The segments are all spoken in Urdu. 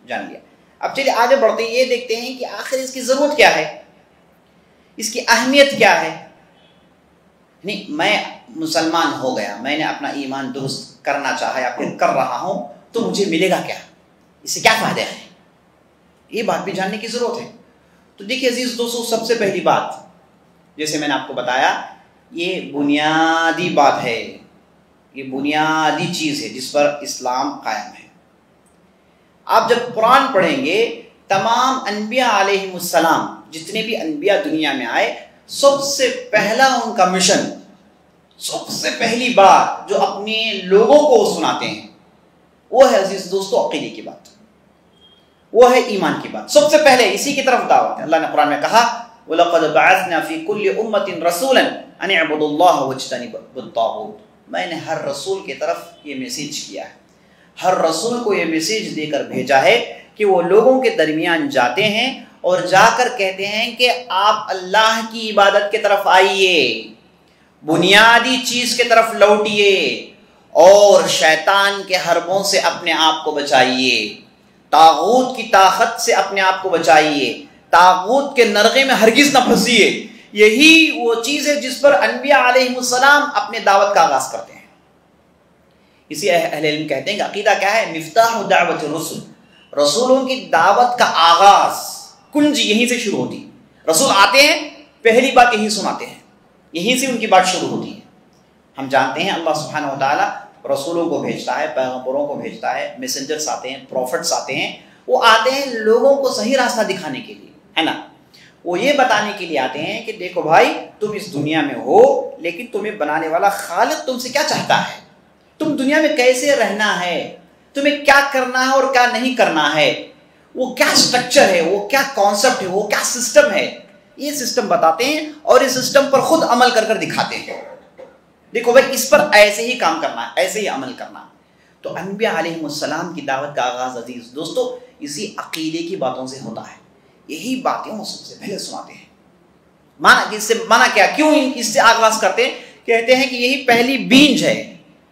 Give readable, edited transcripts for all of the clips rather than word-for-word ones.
جان لیا. اب چلیے آگے بڑھتے ہیں، یہ دیکھتے ہیں کہ آخر اس کی ضرورت کیا ہے، اس کی اہمیت کیا ہے. نہیں، میں مسلمان ہو گیا، میں نے اپنا ایمان درست کرنا چاہا یا پھر کر رہا ہوں، تو مجھے ملے گا کیا، اس سے کیا فائدہ ہے، یہ بات بھی جاننے کی ضرورت ہے. تو دیکھیے عزیز دوستو، سب سے پہلی بات جیسے میں نے آپ کو بتایا، یہ بنیادی بات ہے، یہ بنیادی چیز ہے جس پر اسلام قائم ہے. آپ جب قرآن پڑھیں گے، تمام انبیاء علیہم السلام، جتنے بھی انبیاء دنیا میں آئے، سب سے پہلا ان کا مشن، سب سے پہلی بات جو اپنے لوگوں کو سناتے ہیں، وہ ہے عزیز دوستو عقیدے کی بات، وہ ہے ایمان کی بات. سب سے پہلے اسی کی طرف دعوت ہے. اللہ نے قرآن میں کہا وَلَقَدْ بَعَثْنَا فِي كُلِّ أُمَّةٍ رَسُولًا أَنِ اعْبُدُوا اللَّهَ وَاجْتَنِبُوا الطَّاغُوتَ. میں نے ہر رسول کی طرف یہ میسیج کیا ہے، ہر رسول کو یہ میسیج دے کر بھیجا ہے کہ وہ لوگوں کے درمیان جاتے ہیں اور جا کر کہتے ہیں کہ آپ اللہ کی عبادت کی طرف آئیے، بنیادی چیز کی طرف لوٹیے اور شیطان کے حربوں سے اپنے آپ کو بچائیے، طاغوت کی طاقت سے اپنے آپ کو بچائیے، طاغوت کے نرغے میں ہرگز نہ پھنسیے. یہی وہ چیز ہے جس پر انبیاء علیہم السلام اپنے دعوت کا آغاز کرتے ہیں. اسی اہل علم کہتے ہیں کہ عقیدہ کیا ہے، مفتاح دعوت الرسل، رسولوں کی دعوت کا آغاز، کنجی یہیں سے شروع ہوتی ہے. رسول آتے ہیں، پہلی بات یہی سناتے ہیں، یہیں سے ان کی بات شروع ہوتی ہے. ہم جانتے ہیں اللہ سبحانہ و تعالیٰ رسولوں کو بھیجتا ہے، پیغمبروں کو بھیجتا ہے، میسنجرز آتے ہیں، پروفٹس آتے ہیں. وہ آتے ہیں لوگوں کو صحیح راستہ دکھانے کے لیے، ہے نا. وہ یہ بتانے کے لیے آتے ہیں کہ دیکھو بھائی، تم اس دنیا میں ہو، لیکن تمہیں بنانے والا خالق تم سے کیا چاہتا ہے، تم دنیا میں کیسے رہنا ہے، تمہیں کیا کرنا ہے اور کیا نہیں کرنا ہے، وہ کیا سٹرکچر ہے، وہ کیا کانسیپٹ ہے، وہ کیا سسٹم ہے. یہ سسٹم بتاتے ہیں اور اس سسٹم پر خود عمل کر کر دکھاتے ہیں. دیکھو بھائی، اس پر ایسے ہی کام کرنا ہے، ایسے ہی عمل کرنا ہے. تو انبیاء علیہم السلام کی دعوت کا آغاز عزیز دوستو اسی عقیدے کی باتوں سے ہوتا ہے. یہی باتیں وہ سب سے پہلے سناتے ہیں. اس سے مانا کیا، کیوں اس سے آغاز کرتے ہیں؟ کہتے ہیں کہ یہی پہلی بینج ہے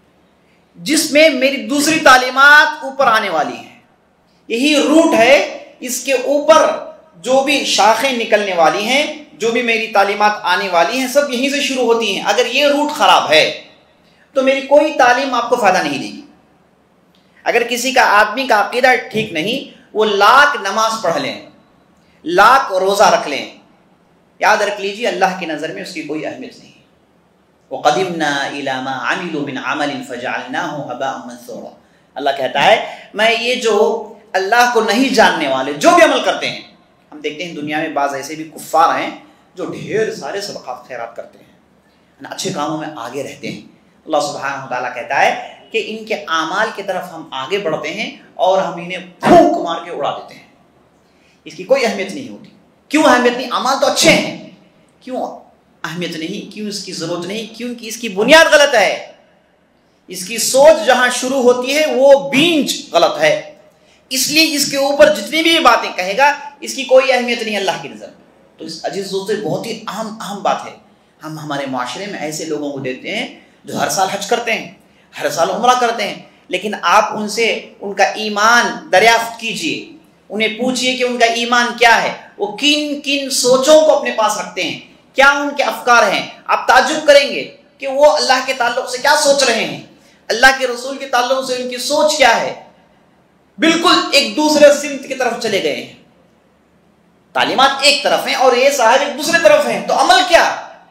جس میں میری دوسری تعلیمات اوپر آنے والی ہیں. یہی روٹ ہے، اس کے اوپر جو بھی شاخیں نکلنے والی ہیں، جو بھی میری تعلیمات آنے والی ہیں، سب یہیں سے شروع ہوتی ہیں. اگر یہ روٹ خراب ہے تو میری کوئی تعلیم آپ کو فائدہ نہیں دے گی. اگر کسی کا آدمی کا عقیدہ ٹھیک نہیں، وہ لاکھ نماز پڑھ لیں، لاکھ روزہ رکھ لیں، یاد رکھ لیجیے اللہ کی نظر میں اس کی کوئی اہمیت نہیں. وَقَدِمْنَا إِلَى مَا عَمِلُوا مِنْ عَمَلٍ فَجَعَلْنَاهُ هَبَاءً مَنثُورًا. اللہ کہتا ہے میں یہ جو اللہ کو نہیں جاننے والے جو بھی عمل کرتے ہیں، ہم دیکھتے ہیں دنیا میں بعض ایسے بھی کفار ہیں جو ڈھیر سارے صدقات خیرات کرتے ہیں، اچھے کاموں میں آگے رہتے ہیں. اللہ سبحانہ وتعالیٰ کہتا ہے کہ ان کے اعمال کی طرف ہم آگے بڑھتے ہیں اور ہم انہیں پھونک مار کے اڑا دیتے ہیں. اس کی کوئی اہمیت نہیں ہوتی. کیوں اہمیت نہیں؟ اعمال تو اچھے ہیں، کیوں اہمیت نہیں؟ کیوں اس کی ضرورت نہیں؟ کیونکہ اس کی بنیاد غلط ہے. اس کی سوچ جہاں شروع ہوتی ہے وہ بینج غلط ہے. اس لیے اس کے اوپر جتنی بھی باتیں کہے گا اس کی کوئی اہمیت نہیں اللہ کی نظر میں. تو اس عزیز دوستو بہت ہی اہم بات ہے. ہم ہمارے معاشرے میں ایسے لوگوں کو دیکھتے ہیں جو ہر سال حج کرتے ہیں، ہر سال عمرہ کرتے ہیں، لیکن آپ ان سے ان کا ایمان دریافت کیجئے، انہیں پوچھئے کہ ان کا ایمان کیا ہے، وہ کن کن سوچوں کو اپنے پاس رکھتے ہیں، کیا ان کے افکار ہیں. آپ تعجب کریں گے کہ وہ اللہ کے تعلق سے کیا سوچ رہے ہیں، اللہ کے رسول کے تعلق سے ان کی سوچ کیا ہے. بالکل ایک دوسرے سمت کی طرف چلے گئے ہیں. تعلیمات ایک طرف ہیں اور یہ صاحب ایک دوسرے طرف ہیں، تو عمل کیا؟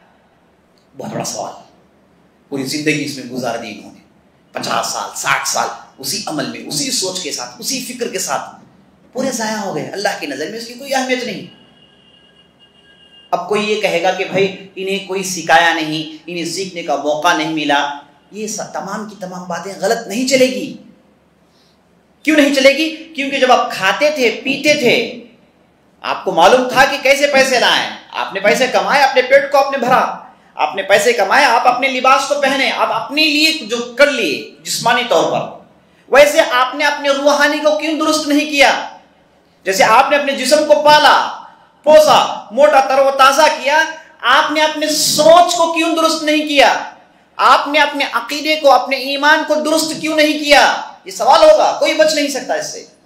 بہت بڑا سوال. پوری زندگی اس میں گزار دی انہوں نے، 50 سال 60 سال اسی عمل میں، اسی سوچ کے ساتھ، اسی فکر کے ساتھ پورے ضائع ہو گئے. اللہ کی نظر میں اس کی کوئی اہمیت نہیں. اب کوئی یہ کہے گا کہ بھائی انہیں کوئی سکھایا نہیں، انہیں سیکھنے کا موقع نہیں ملا. یہ تمام کی تمام باتیں غلط نہیں چلے گی. کیوں نہیں چلے گی؟ کیونکہ جب آپ کھاتے تھے پیتے تھے آپ کو معلوم تھا کہ کیسے پیسے لائیں. آپ نے پیسے کمائے، اپنے پیٹ کو آپ نے بھرا، آپ نے پیسے کمائے، آپ اپنے لباس کو پہنے، آپ اپنے لیے جو کر لیے جسمانی طور پر. ویسے آپ نے اپنے روحانی کو کیوں درست نہیں کیا؟ جیسے آپ نے اپنے جسم کو پالا پوسا موٹا تر و تازہ کیا، آپ نے اپنے سوچ کو کیوں درست نہیں کیا؟ آپ نے اپنے عقیدے کو، اپنے ایمان کو درست کیوں نہیں کیا؟ یہ سوال ہوگا، کوئی بچ نہیں سکتا اس سے.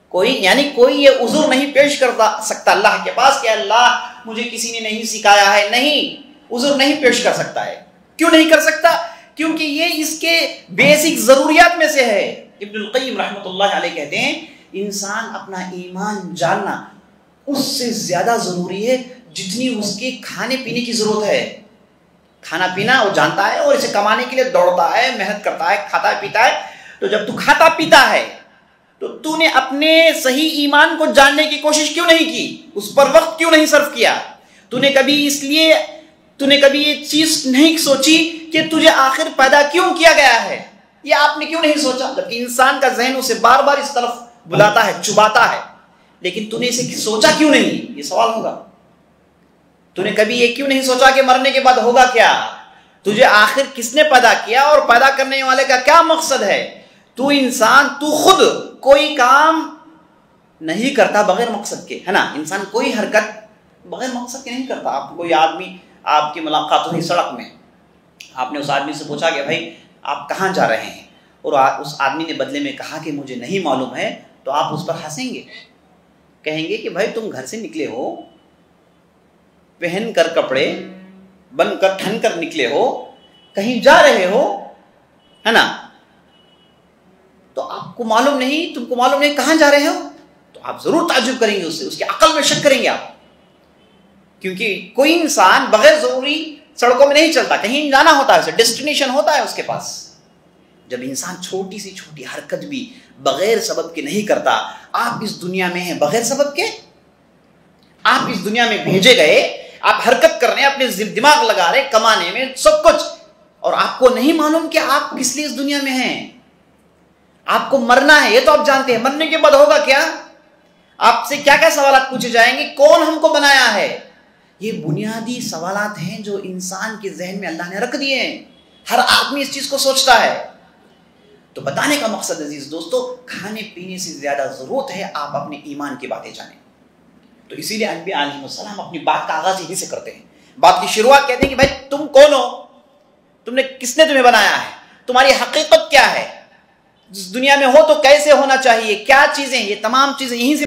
کوئی یہ عذر نہیں پیش کر سکتا اللہ کے پاس کہ اللہ مجھے کسی نے نہیں سکھایا ہے. نہیں، عذر نہیں پیش کر سکتا ہے. کیوں نہیں کر سکتا؟ کیونکہ یہ اس کے بیسک ضروریات میں سے ہے. ابن القیم رحمۃ اللہ علیہ کہتے ہیں انسان اپنا ایمان جاننا اس سے زیادہ ضروری ہے جتنی اس کے کھانے پینے کی ضرورت ہے. کھانا پینا وہ جانتا ہے اور اسے کمانے کے لیے دوڑتا ہے، محنت کرتا ہے، کھاتا ہے پیتا ہے. تو جب تو کھاتا پیتا ہے تو نے اپنے صحیح ایمان کو جاننے کی کوشش کیوں نہیں کی؟ اس پر وقت کیوں نہیں صرف کیا؟ تو نے کبھی یہ چیز نہیں سوچی کہ تجھے آخر پیدا کیوں کیا گیا ہے؟ یہ آپ نے کیوں نہیں سوچا؟ جبکہ انسان کا ذہن اسے بار بار اس طرف بلاتا ہے، چباتا ہے. لیکن تو نے اسے سوچا کیوں نہیں؟ یہ سوال ہوگا. تو نے کبھی یہ کیوں نہیں سوچا کہ مرنے کے بعد ہوگا کیا؟ تجھے آخر کس نے پیدا کیا اور پیدا کرنے والے کا کیا مقصد ہے؟ تو انسان، تو خود کوئی کام نہیں کرتا بغیر مقصد کے، ہے نا؟ انسان کوئی حرکت بغیر مقصد کے نہیں کرتا. آپ کوئی آدمی، آپ کی ملاقات ہوئی سڑک میں، آپ نے اس آدمی سے پوچھا کہ بھائی آپ کہاں جا رہے ہیں، اور اس آدمی نے بدلے میں کہا کہ مجھے نہیں معلوم ہے، تو آپ اس پر ہنسیں گے، کہیں گے کہ بھائی تم گھر سے نکلے ہو، پہن کر کپڑے، بن کر ٹھن کر نکلے ہو، کہیں جا رہے ہو، ہے نا؟ تو آپ کو معلوم نہیں، تم کو معلوم نہیں کہاں جا رہے ہو، تو آپ ضرور تعجب کریں گے اس سے، اس کی عقل میں شک کریں گے آپ. کیونکہ کوئی انسان بغیر ضروری سڑکوں میں نہیں چلتا، کہیں جانا ہوتا ہے، اسے ڈیسٹینیشن ہوتا ہے اس کے پاس. جب انسان چھوٹی سی چھوٹی حرکت بھی بغیر سبب کے نہیں کرتا، آپ اس دنیا میں ہیں بغیر سبب کے، آپ اس دنیا میں بھیجے گئے، آپ حرکت کر رہے ہیں، اپنے دماغ لگا رہے کمانے میں سب کچھ، اور آپ کو نہیں معلوم کہ آپ کس لیے اس دنیا میں ہیں. آپ کو مرنا ہے، یہ تو آپ جانتے ہیں. مرنے کے بعد ہوگا کیا؟ آپ سے کیا کیا سوالات پوچھے جائیں گے؟ کون ہم کو بنایا ہے؟ یہ بنیادی سوالات ہیں جو انسان کے ذہن میں اللہ نے رکھ دیے ہیں. ہر آدمی اس چیز کو سوچتا ہے. تو بتانے کا مقصد عزیز دوستو، کھانے پینے سے زیادہ ضرورت ہے آپ اپنے ایمان کی باتیں جانیں. تو اسی لیے انبیاء علیہ السلام اپنی بات کا آغاز یہیں سے کرتے ہیں. بات کی شروعات کہتے ہیں کہ بھائی تم کون ہو، کس نے تمہیں بنایا ہے، تمہاری حقیقت کیا ہے، جس دنیا میں ہو تو کیسے ہونا چاہیے، کیا چیزیں، یہ تمام چیزیں یہیں سے